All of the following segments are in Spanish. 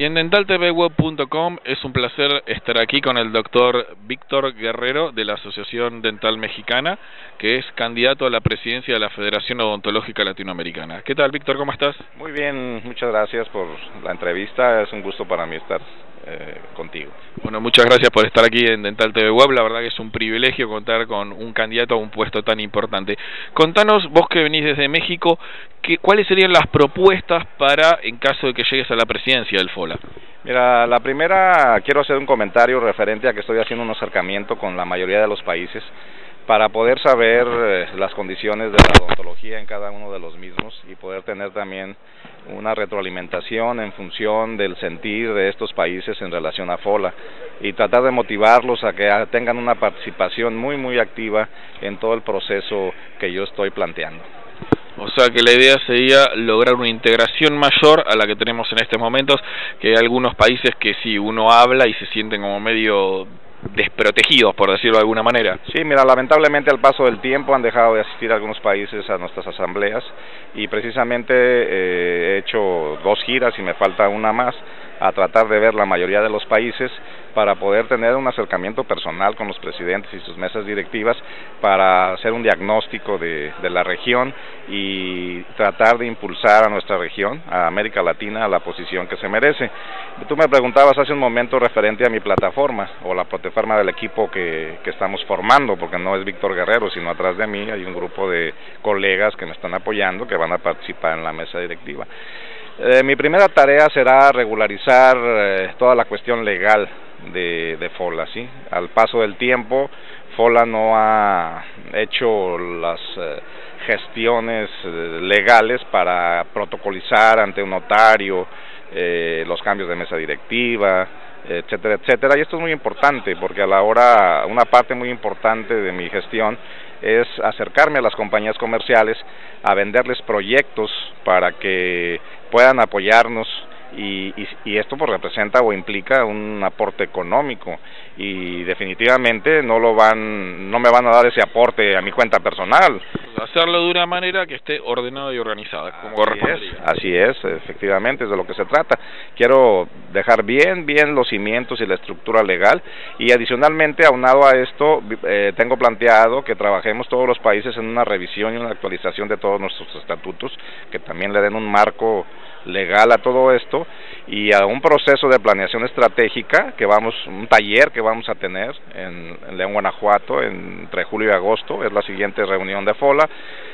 Y en dentaltvweb.com es un placer estar aquí con el doctor Víctor Guerrero de la Asociación Dental Mexicana, que es candidato a la presidencia de la Federación Odontológica Latinoamericana. ¿Qué tal, Víctor? ¿Cómo estás? Muy bien, muchas gracias por la entrevista. Es un gusto para mí estar contigo. Bueno, muchas gracias por estar aquí en Dental TV Web. La verdad que es un privilegio contar con un candidato a un puesto tan importante. Contanos, vos que venís desde México, ¿cuáles serían las propuestas para, en caso de que llegues a la presidencia del FOLA? Mira, la primera, quiero hacer un comentario referente a que estoy haciendo un acercamiento con la mayoría de los países para poder saber las condiciones de la odontología en cada uno de los mismos y poder tener también una retroalimentación en función del sentir de estos países en relación a FOLA y tratar de motivarlos a que tengan una participación muy activa en todo el proceso que yo estoy planteando. O sea que la idea sería lograr una integración mayor a la que tenemos en estos momentos, que hay algunos países que sí, uno habla y se sienten como medio desprotegidos, por decirlo de alguna manera. Sí, mira, lamentablemente al paso del tiempo han dejado de asistir algunos países a nuestras asambleas y precisamente he hecho 2 giras y me falta una más a tratar de ver la mayoría de los países para poder tener un acercamiento personal con los presidentes y sus mesas directivas para hacer un diagnóstico de la región y tratar de impulsar a nuestra región, a América Latina, a la posición que se merece. Tú me preguntabas hace un momento referente a mi plataforma o la plataforma del equipo que estamos formando, porque no es Víctor Guerrero, sino atrás de mí hay un grupo de colegas que me están apoyando, que van a participar en la mesa directiva. Mi primera tarea será regularizar toda la cuestión legal de FOLA, ¿sí? Al paso del tiempo, FOLA no ha hecho las gestiones legales para protocolizar ante un notario los cambios de mesa directiva, etcétera, etcétera, y esto es muy importante porque a la hora, una parte muy importante de mi gestión es acercarme a las compañías comerciales a venderles proyectos para que puedan apoyarnos y esto pues representa o implica un aporte económico y definitivamente no me van a dar ese aporte a mi cuenta personal. Hacerlo de una manera que esté ordenada y organizada, como correspondería. Así es, efectivamente, es de lo que se trata. Quiero dejar bien los cimientos y la estructura legal y adicionalmente, aunado a esto, tengo planteado que trabajemos todos los países en una revisión y una actualización de todos nuestros estatutos, que también le den un marco legal a todo esto y a un proceso de planeación estratégica un taller que vamos a tener en León, Guanajuato, entre julio y agosto, es la siguiente reunión de FOLA.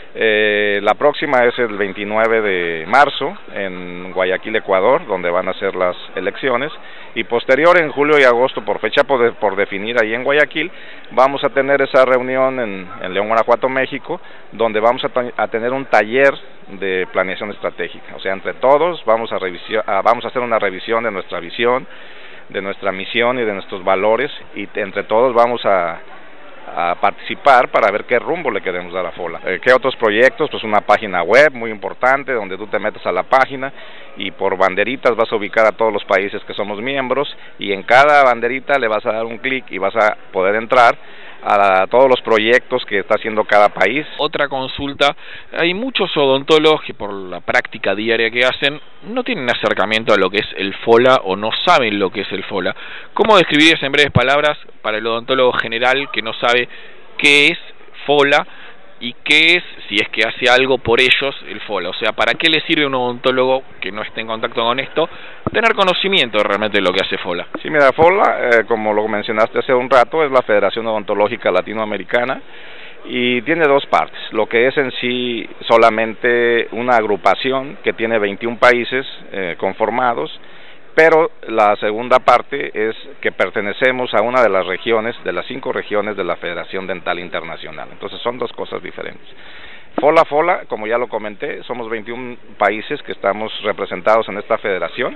La próxima es el 29 de marzo en Guayaquil, Ecuador, donde van a ser las elecciones, y posterior en julio y agosto, por fecha por definir ahí en Guayaquil, vamos a tener esa reunión en León, Guanajuato, México, donde vamos a tener un taller de planeación estratégica. O sea, entre todos vamos a hacer una revisión de nuestra visión, de nuestra misión y de nuestros valores, y entre todos vamos a participar para ver qué rumbo le queremos dar a FOLA. ¿Qué otros proyectos? Pues una página web muy importante donde tú te metes a la página y por banderitas vas a ubicar a todos los países que somos miembros y en cada banderita le vas a dar un clic y vas a poder entrar a todos los proyectos que está haciendo cada país. Otra consulta, hay muchos odontólogos que por la práctica diaria que hacen no tienen acercamiento a lo que es el FOLA o no saben lo que es el FOLA. ¿Cómo describirías en breves palabras para el odontólogo general que no sabe qué es FOLA y qué es, si es que hace algo por ellos, el FOLA? O sea, ¿para qué le sirve a un odontólogo que no esté en contacto con esto tener conocimiento realmente de lo que hace FOLA? Sí, mira, FOLA, como lo mencionaste hace un rato, es la Federación Odontológica Latinoamericana y tiene 2 partes. Lo que es en sí solamente una agrupación que tiene 21 países conformados, pero la segunda parte es que pertenecemos a una de las regiones, de las 5 regiones de la Federación Dental Internacional. Entonces son 2 cosas diferentes. FOLA, como ya lo comenté, somos 21 países que estamos representados en esta federación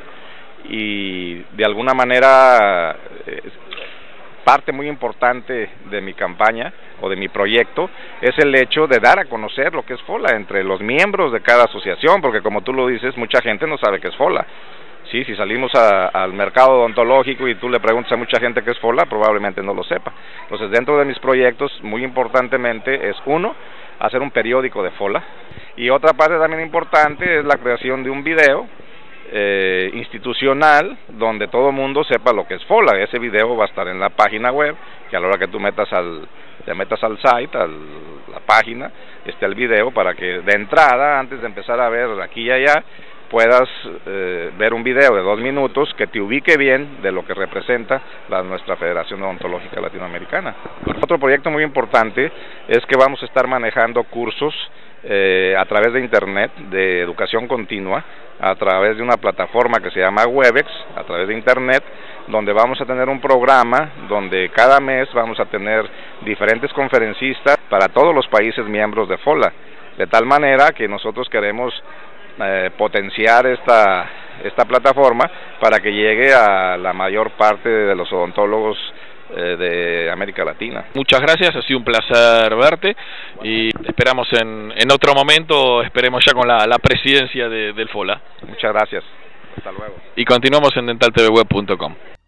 y de alguna manera parte muy importante de mi campaña o de mi proyecto es el hecho de dar a conocer lo que es FOLA entre los miembros de cada asociación, porque como tú lo dices, mucha gente no sabe qué es FOLA. Sí, si salimos al mercado odontológico y tú le preguntas a mucha gente qué es FOLA, probablemente no lo sepa. Entonces, dentro de mis proyectos, muy importantemente, es hacer un periódico de FOLA, y otra parte también importante es la creación de un video institucional donde todo el mundo sepa lo que es FOLA. Ese video va a estar en la página web, que a la hora que tú te metas al site, a la página, esté el video para que de entrada, antes de empezar a ver aquí y allá, puedas ver un video de 2 minutos que te ubique bien de lo que representa nuestra Federación Odontológica Latinoamericana. Otro proyecto muy importante es que vamos a estar manejando cursos a través de internet de educación continua, a través de una plataforma que se llama Webex, a través de internet, donde vamos a tener un programa donde cada mes vamos a tener diferentes conferencistas para todos los países miembros de FOLA, de tal manera que nosotros queremos potenciar esta plataforma para que llegue a la mayor parte de los odontólogos de América Latina. Muchas gracias, ha sido un placer verte y esperamos en otro momento, esperemos ya con la presidencia del FOLA. Muchas gracias, hasta luego. Y continuamos en dentaltvweb.com.